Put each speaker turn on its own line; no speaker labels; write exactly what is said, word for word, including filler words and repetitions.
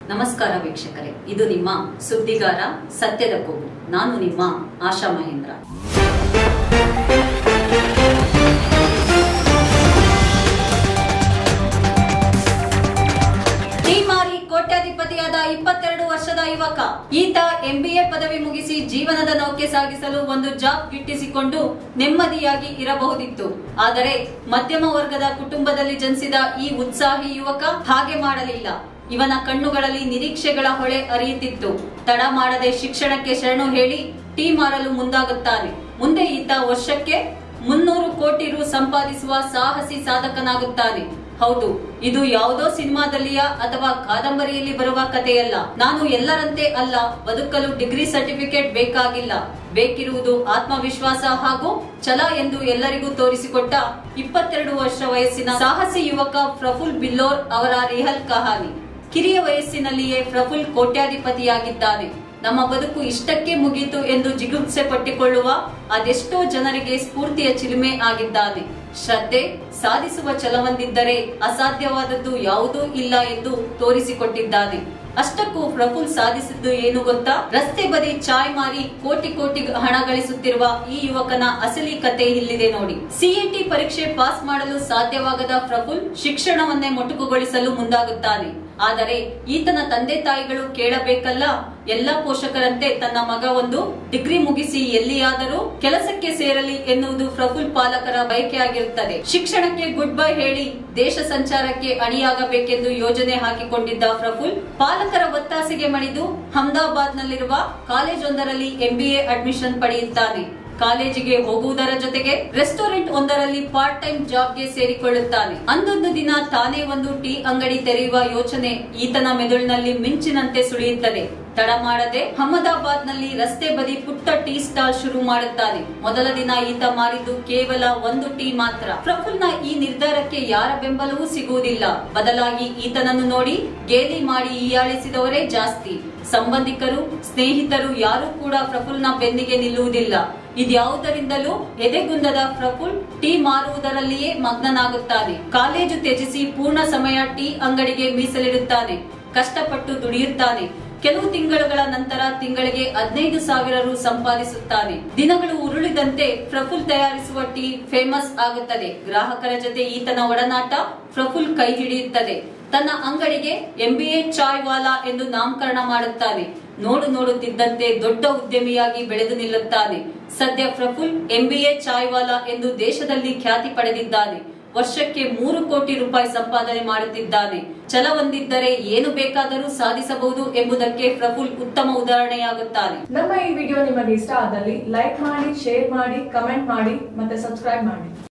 ನಮಸ್ಕಾರ ವೀಕ್ಷಕರೇ, ಇದು ನಿಮ್ಮ ಸುದ್ದಿಗಾರ ಸತ್ಯದ ಕೂಗು. ನಾನು ನಿಮ್ಮ ಆಶಾ ಮಹೇಂದ್ರ. ಟೀ ಮಾರಿ ಕೋಟ್ಯಾಧಿಪತಿಯಾದ ಇಪ್ಪತ್ತೆರಡು ವರ್ಷದ ಯುವಕ. ಈತ ಎಂಬಿಎ ಪದವಿ ಮುಗಿಸಿ ಜೀವನದ ನೌಕೆ ಸಾಗಿಸಲು ಒಂದು ಜಾಬ್ ಗಿಟ್ಟಿಸಿಕೊಂಡು ನೆಮ್ಮದಿಯಾಗಿ ಇರಬಹುದಿತ್ತು. ಆದರೆ ಮಧ್ಯಮ ವರ್ಗದ ಕುಟುಂಬದಲ್ಲಿ ಜನಿಸಿದ ಈ ಉತ್ಸಾಹಿ ಯುವಕ ಹಾಗೆ ಮಾಡಲಿಲ್ಲ. ಇವನ ಕಣ್ಣುಗಳಲ್ಲಿ ನಿರೀಕ್ಷೆಗಳ ಹೊಳೆ ಹರಿಯುತ್ತಿತ್ತು. ತಡ ಮಾಡದೆ ಶಿಕ್ಷಣಕ್ಕೆ ಶರಣು ಹೇಳಿ ಟೀ ಮಾರಲು ಮುಂದಾಗುತ್ತಾನೆ. ಮುಂದೆ ಈತ ವರ್ಷಕ್ಕೆ ಮುನ್ನೂರು ಕೋಟಿ ರು ಸಂಪಾದಿಸುವ ಸಾಹಸಿ ಸಾಧಕನಾಗುತ್ತಾನೆ. ಹೌದು, ಇದು ಯಾವುದೋ ಸಿನಿಮಾದಲ್ಲಿಯ ಅಥವಾ ಕಾದಂಬರಿಯಲ್ಲಿ ಬರುವ ಕಥೆಯಲ್ಲ. ನಾನು ಎಲ್ಲರಂತೆ ಅಲ್ಲ, ಬದುಕಲು ಡಿಗ್ರಿ ಸರ್ಟಿಫಿಕೇಟ್ ಬೇಕಾಗಿಲ್ಲ, ಬೇಕಿರುವುದು ಆತ್ಮವಿಶ್ವಾಸ ಹಾಗೂ ಛಲ ಎಂದು ಎಲ್ಲರಿಗೂ ತೋರಿಸಿಕೊಟ್ಟ ಇಪ್ಪತ್ತೆರಡು ವರ್ಷ ವಯಸ್ಸಿನ ಸಾಹಸಿ ಯುವಕ ಪ್ರಫುಲ್ ಬಿಲ್ಲೋರ್ ಅವರ ರಿಯಲ್ ಕಹಾನಿ. ಕಿರಿಯ ವಯಸ್ಸಿನಲ್ಲಿಯೇ ಪ್ರಫುಲ್ ಕೋಟ್ಯಾಧಿಪತಿಯಾಗಿದ್ದಾನೆ. ನಮ್ಮ ಬದುಕು ಇಷ್ಟಕ್ಕೆ ಮುಗೀತು ಎಂದು ಜಿಗುಪ್ಸೆ ಪಟ್ಟಿಕೊಳ್ಳುವ ಅದೆಷ್ಟೋ ಜನರಿಗೆ ಸ್ಫೂರ್ತಿಯ ಚಿಲುಮೆ ಆಗಿದ್ದಾನೆ. ಶ್ರದ್ಧೆ, ಸಾಧಿಸುವ ಛಲವೊಂದಿದ್ದರೆ ಅಸಾಧ್ಯವಾದದ್ದು ಯಾವುದೂ ಇಲ್ಲ ಎಂದು ತೋರಿಸಿಕೊಟ್ಟಿದ್ದಾನೆ. ಅಷ್ಟಕ್ಕೂ ಪ್ರಫುಲ್ ಸಾಧಿಸಿದ್ದು ಏನು ಗೊತ್ತಾ? ರಸ್ತೆ ಬದಿ ಚಾಯ್ ಮಾರಿ ಕೋಟಿ ಕೋಟಿ ಹಣ ಗಳಿಸುತ್ತಿರುವ ಈ ಯುವಕನ ಅಸಲಿ ಕತೆ ಇಲ್ಲಿದೆ ನೋಡಿ. ಸಿಇಟಿ ಪರೀಕ್ಷೆ ಪಾಸ್ ಮಾಡಲು ಸಾಧ್ಯವಾಗದ ಪ್ರಫುಲ್ ಶಿಕ್ಷಣವನ್ನೇ ಮೊಟಕುಗೊಳಿಸಲು ಮುಂದಾಗುತ್ತಾನೆ. ಆದರೆ ಈತನ ತಂದೆ ತಾಯಿಗಳು ಕೇಳಬೇಕಲ್ಲ, ಎಲ್ಲಾ ಪೋಷಕರಂತೆ ತನ್ನ ಮಗ ಒಂದು ಡಿಗ್ರಿ ಮುಗಿಸಿ ಎಲ್ಲಿಯಾದರೂ ಕೆಲಸಕ್ಕೆ ಸೇರಲಿ ಎನ್ನುವುದು ಪ್ರಫುಲ್ ಪಾಲಕರ ಬಯಕೆಯಾಗಿರುತ್ತದೆ. ಶಿಕ್ಷಣಕ್ಕೆ ಗುಡ್ ಬೈ ಹೇಳಿ ದೇಶ ಸಂಚಾರಕ್ಕೆ ಅಣಿಯಾಗಬೇಕೆಂದು ಯೋಜನೆ ಹಾಕಿಕೊಂಡಿದ್ದ ಪ್ರಫುಲ್ ಪಾಲಕರ ಒತ್ತಾಸೆಗೆ ಮಣಿದು ಅಹಮದಾಬಾದ್ ನಲ್ಲಿರುವ ಕಾಲೇಜೊಂದರಲ್ಲಿ ಎಂಬಿಎ ಅಡ್ಮಿಷನ್ ಪಡೆಯುತ್ತಾನೆ. ಕಾಲೇಜಿಗೆ ಹೋಗುವುದರ ಜೊತೆಗೆ ರೆಸ್ಟೋರೆಂಟ್ ಒಂದರಲ್ಲಿ ಪಾರ್ಟ್ ಟೈಮ್ ಜಾಬ್ಗೆ ಸೇರಿಕೊಳ್ಳುತ್ತಾನೆ. ಅಂದೊಂದು ದಿನ ತಾನೇ ಒಂದು ಟೀ ಅಂಗಡಿ ತೆರೆಯುವ ಯೋಚನೆ ಈತನ ಮೆದುಳಿನಲ್ಲಿ ಮಿಂಚಿನಂತೆ ಸುಳಿಯುತ್ತದೆ. ತಡ ಮಾಡದೆ ಅಹಮದಾಬಾದ್ ನಲ್ಲಿ ರಸ್ತೆ ಬದಿ ಪುಟ್ಟ ಟೀ ಸ್ಟಾಲ್ ಶುರು ಮಾಡುತ್ತಾನೆ. ಮೊದಲ ದಿನ ಈತ ಮಾರಿದ್ದು ಕೇವಲ ಒಂದು ಟೀ ಮಾತ್ರ. ಪ್ರಫುಲ್ನ ಈ ನಿರ್ಧಾರಕ್ಕೆ ಯಾರ ಬೆಂಬಲವೂ ಸಿಗುವುದಿಲ್ಲ. ಬದಲಾಗಿ ಈತನನ್ನು ನೋಡಿ ಗೇಲಿ ಮಾಡಿ ಹೀಯಾಳಿಸಿದವರೇ ಜಾಸ್ತಿ. ಸಂಬಂಧಿಕರು, ಸ್ನೇಹಿತರು ಯಾರು ಕೂಡ ಪ್ರಫುಲ್ನ ಬೆನ್ನಿಗೆ ನಿಲ್ಲುವುದಿಲ್ಲ. ಇದ್ಯಾವುದರಿಂದಲೂ ಎದೆಗುಂದದ ಪ್ರಫುಲ್ ಟೀ ಮಾರುವುದರಲ್ಲಿಯೇ ಮಗ್ನನಾಗುತ್ತಾನೆ. ಕಾಲೇಜು ತ್ಯಜಿಸಿ ಪೂರ್ಣ ಸಮಯ ಟೀ ಅಂಗಡಿಗೆ ಮೀಸಲಿಡುತ್ತಾನೆ. ಕಷ್ಟಪಟ್ಟು ದುಡಿಯುತ್ತಾನೆ. ಕೆಲವು ತಿಂಗಳುಗಳ ನಂತರ ತಿಂಗಳಿಗೆ ಹದಿನೈದು ಸಾವಿರ ರು ಸಂಪಾದಿಸುತ್ತಾನೆ. ದಿನಗಳು ಉರುಳಿದಂತೆ ಪ್ರಫುಲ್ ತಯಾರಿಸುವ ಟೀ ಫೇಮಸ್ ಆಗುತ್ತದೆ. ಗ್ರಾಹಕರ ಜೊತೆ ಈತನ ಒಡನಾಟ ಪ್ರಫುಲ್ ಕೈ ಹಿಡಿಯುತ್ತದೆ. ತನ್ನ ಅಂಗಡಿಗೆ ಎಂಬಿಎ ಚಾಯ್ ವಾಲಾ ಎಂದು ನಾಮಕರಣ ಮಾಡುತ್ತಾನೆ. ನೋಡು ನೋಡುತ್ತಿದ್ದಂತೆ ದೊಡ್ಡ ಉದ್ಯಮಿಯಾಗಿ ಬೆಳೆದು ನಿಲ್ಲುತ್ತಾನೆ. ಸದ್ಯ ಪ್ರಫುಲ್ ಎಂಬಿಎ ಚಾಯ್ ವಾಲಾ ಎಂದು ದೇಶದಲ್ಲಿ ಖ್ಯಾತಿ ಪಡೆದಿದ್ದಾನೆ. ವರ್ಷಕ್ಕೆ ಮೂರು ಕೋಟಿ ರೂಪಾಯಿ ಸಂಪಾದನೆ ಮಾಡುತ್ತಿದ್ದಾನೆ. ಛಲ ಹೊಂದಿದ್ದರೆ ಏನು ಬೇಕಾದರೂ ಸಾಧಿಸಬಹುದು ಎಂಬುದಕ್ಕೆ ಪ್ರಫುಲ್ ಉತ್ತಮ ಉದಾಹರಣೆಯಾಗುತ್ತಾನೆ.
ನಮ್ಮ ಈ ವಿಡಿಯೋ ನಿಮಗೆ ಇಷ್ಟ ಆದಲ್ಲಿ ಲೈಕ್ ಮಾಡಿ, ಶೇರ್ ಮಾಡಿ, ಕಮೆಂಟ್ ಮಾಡಿ ಮತ್ತೆ ಸಬ್ಸ್ಕ್ರೈಬ್ ಮಾಡಿ.